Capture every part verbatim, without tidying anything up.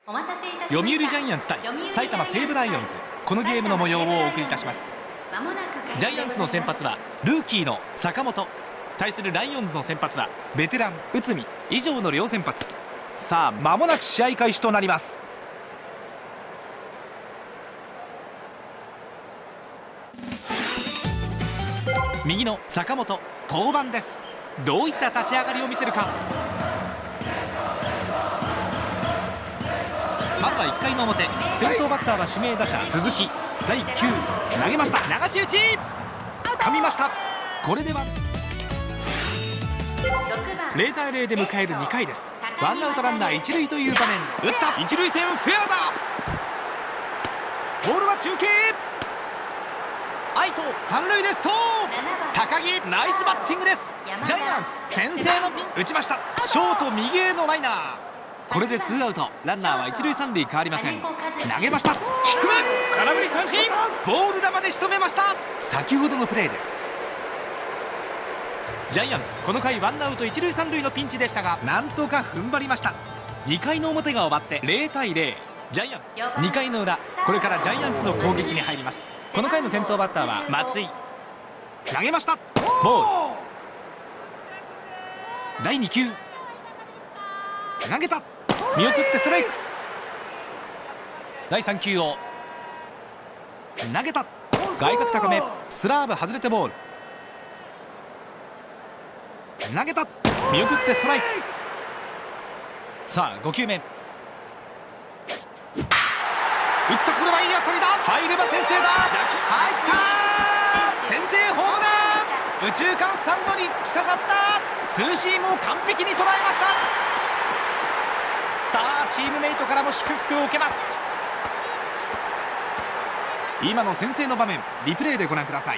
読売ジャイアンツ対埼玉西武ライオンズ、このゲームの模様をお送りいたします。ジャイアンツの先発はルーキーの坂本、対するライオンズの先発はベテラン内海、以上の両先発。さあ間もなく試合開始となります。右の坂本、登板です。どういった立ち上がりを見せるか。まずはいっかいの表、先頭バッターは指名打者鈴木。だいきゅう投げました。流し打ち掴みました。これではゼロたいゼロで迎えるにかいです。ワンアウトランナー一塁という場面、打った。一塁線フェアだ。ボールは中継、愛斗三塁でストーン。高木ナイスバッティングです。ジャイアンツ先制のピン、打ちました。ショート右へのライナー。これでツーアウト、ランナーは一塁三塁変わりません。投げました。低め空振り三振、ボール球で仕留めました。先ほどのプレーです。ジャイアンツこの回ワンアウト一塁三塁のピンチでしたが、なんとか踏ん張りました。にかいの表が終わってゼロたいゼロ、ジャイアンツにかいの裏、これからジャイアンツの攻撃に入ります。この回の先頭バッターは松井。投げました。ボール。だいに球投げた。見送ってストライク。だいさん球を投げた。外角高め、スラーブ外れてボール。投げた。見送ってストライク。さあご球目打った。これはいい当たりだ。入れば先制だ。入った。先制ホームラン。右中間スタンドに突き刺さった。ツーシームを完璧に捉えました。さあチームメイトからも祝福を受けます。今の先制の場面、リプレイでご覧ください。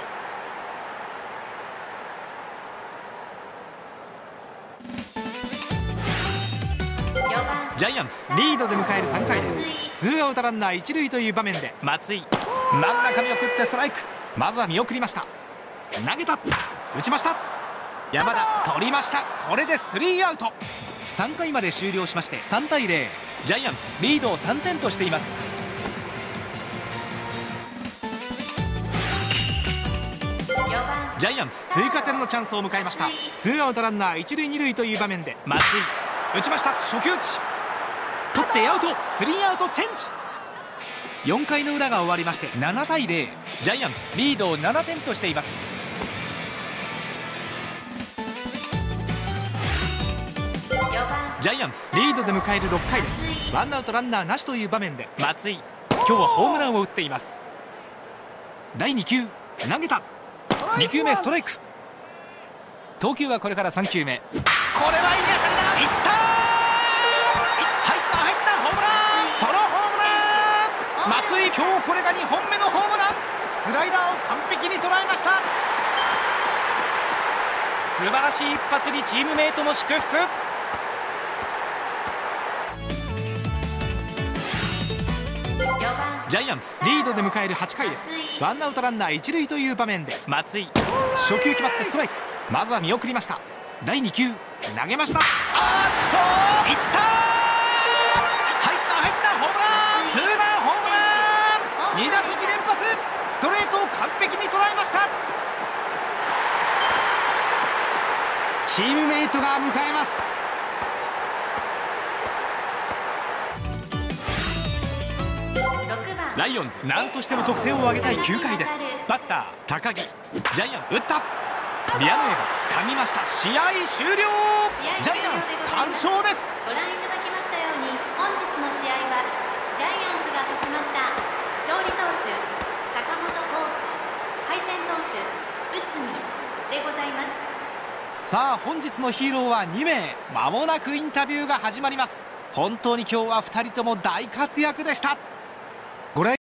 ジャイアンツリードで迎えるさんかいです。ツーアウトランナー一塁という場面で松井、真ん中見送ってストライク。まずは見送りました。投げた。打ちました。山田取りました。これでスリーアウト。さんかいまで終了しましてさんたいゼロ、ジャイアンツリードをさんてんとしています。ジャイアンツ追加点のチャンスを迎えました。ツーアウトランナー一塁二塁という場面で松井、打ちました。初球打ち取ってアウト。スリーアウトチェンジ。よんかいの裏が終わりましてななたいゼロ、ジャイアンツリードをななてんとしています。ジャイアンツリードで迎えるろっかいです。ワンアウトランナーなしという場面で松井、今日はホームランを打っています。だいに球投げた。に球目ストライク。投球はこれからさん球目。これはいい当たりだ。いった。入った入ったホームラン。ソロホームラン。松井今日これがにほんめのホームラン。スライダーを完璧に捉えました。素晴らしい一発にチームメイトも祝福。ジャイアンツリードで迎えるはちかいです。ワンアウトランナー一塁という場面で松井、初球決まってストライク。まずは見送りました。だいに球投げました。あーっといった。入った入ったホームラン。ツーランホームラン。に打席連発。ストレートを完璧に捉えました。チームメイトが迎えます。ライオンズ何としても得点を挙げたいきゅうかいです。バッター高木、ジャイアン打った。ビアヌエバ掴みました。試合終了。ジャイアンツ完勝です。 ご覧いただきましたように、本日の試合はジャイアンツが勝ちました。勝利投手坂本幸輝、敗戦投手内海でございます。 さあ本日のヒーローはにめい。まもなくインタビューが始まります。本当に今日はふたりとも大活躍でした。ご覧